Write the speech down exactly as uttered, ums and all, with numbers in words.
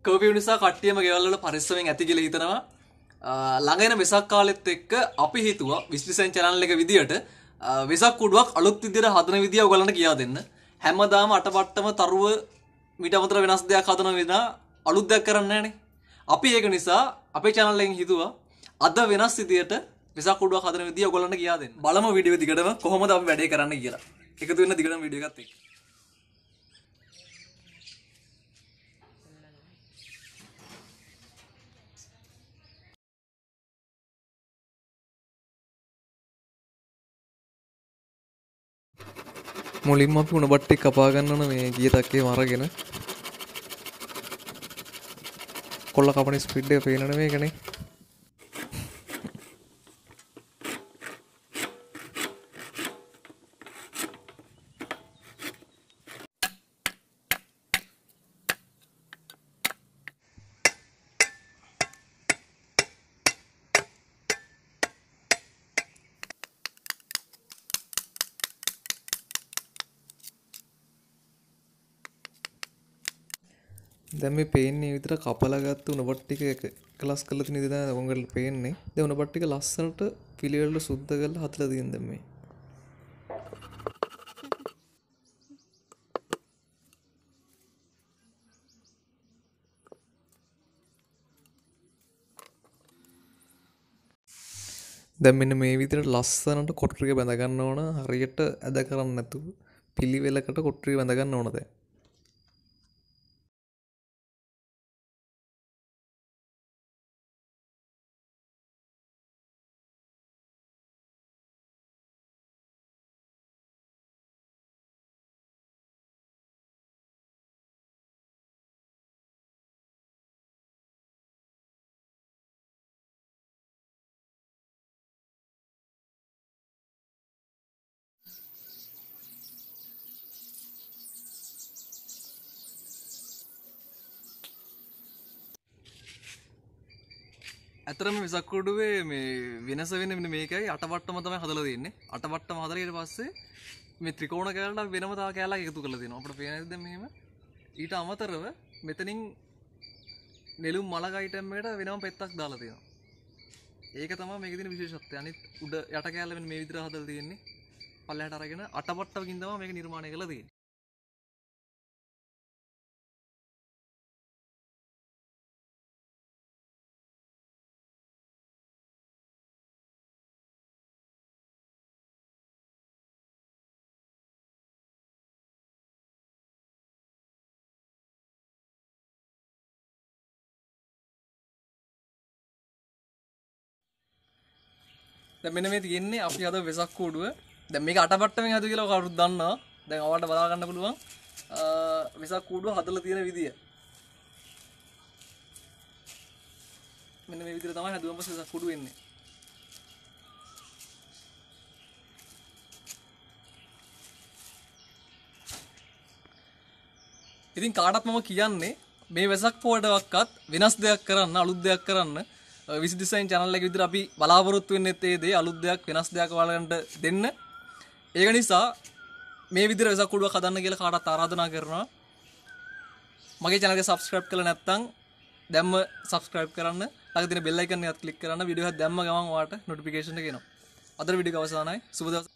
Curfew නිසා කට්ටියම ගෙවල් වල පරිස්සමෙන් ඇති කියලා හිතනවා. ළඟ එන වෙසක් කාලෙත් එක්ක අපි හිතුවා විශ්ලිෂණ channel එක විදියට වෙසක් කුඩුවක් අලුත් විදියට හදන විදිය ඔයගලන්ට කියා දෙන්න. හැමදාම අටපට්ටම තරුව මීට අමතර වෙනස් දෙයක් හදන විනා අලුත් දෙයක් කරන්නේ නැහනේ. අපි ඒක නිසා අපේ channel එකෙන් හිතුවා අද වෙනස් විදියට වෙසක් කුඩුවක් හදන විදිය ඔයගලන්ට කියා දෙන්න. බලමු වීඩියෝ දිගටම කොහොමද අපි වැඩේ කරන්න කියලා. එකතු වෙන්න දිගටම වීඩියෝ එකත් එක්ක. මුලින්ම අපි උණ බට්ටි කපා ගන්න ඕන මේ ගිය තක්කේම අරගෙන කොල්ල කපන ස්පීඩ් එක පේනවනේ මේකනේ. දැන් මේ පේන්නේ විතර කපලා ගත්ත උණ බට් ටික එකලස් කරලා තියෙන ඉතින් දැන් ඔයගොල්ලෝ පේන්නේ. දැන් උණ බට් ටික ලස්සනට පිළිවෙලට සුද්ධ කරලා හදලා තියෙන දැන් මේ. දැන් මෙන්න මේ විදිහට ලස්සනට කොටු ටික බැඳ ගන්න ඕන. හරියට ඇද කරන්නේ නැතුව පිළිවෙලකට කොටු ටික බැඳ ගන්න ඕන දැන්. ඇතරම වෙසක් කුඩුවේ මේ වෙනස වෙන්නේ මෙන්න මේකයි අටවට්ටම තමයි හදලා තියෙන්නේ. අටවට්ටම හදලා ඊට පස්සේ මේ ත්‍රිකෝණ කැලලට වෙනම තව කැලලක් එකතු කරලා තියෙනවා. අපිට පේනද දැන් මෙහෙම. ඊට අමතරව මෙතනින් නෙළුම් මලක අයිටම් එකට වෙනම පෙත්තක් දාලා තියෙනවා. ඒක තමයි මේකේ තියෙන විශේෂත්වය. අනිත් උඩ යට කැලල මෙන්න මේ විදිහට හදලා තියෙන්නේ. පල්ලෙහාට අරගෙන අටවට්ටමකින් තමයි මේක නිර්මාණය කරලා තියෙන්නේ. දැන් මෙන්න මේ තියෙන්නේ අපි අද වෙසක් කූඩුව. දැන් මේක අටපට්ටමෙන් හදුවා කියලා කවුරුත් දන්නවා. දැන් ඔයාලට බලා ගන්න පුළුවන් වෙසක් කූඩුව හදලා තියෙන විදිය. මෙන්න මේ විදිහට තමයි හදුවම පස්සේ වෙසක් කූඩුව එන්නේ. ඉතින් කාටත් මම කියන්නේ මේ වෙසක් පොඩවක්වත් වෙනස් දෙයක් කරන්න අලුත් දෙයක් කරන්න විසි ඩිසයින් channel එක විදිහට අපි බලාපොරොත්තු වෙන්නේ ඒ දේ අලුත් දෙයක් වෙනස් දෙයක් ඔයාලන්ට දෙන්න. ඒක නිසා මේ විදිහට වෙසක් කුඩුවක් හදන්න කියලා කාටත් ආරාධනා කරනවා. මගේ channel එක subscribe කරලා නැත්නම් දැම්ම subscribe කරන්න. ළඟ තියෙන bell icon එකත් click කරන්න. වීඩියෝ එකක් දැම්ම ගමන් ඔයාලට notification එක එනවා. අද වීඩියෝ එක අවසానයි. සුබ දවසක්.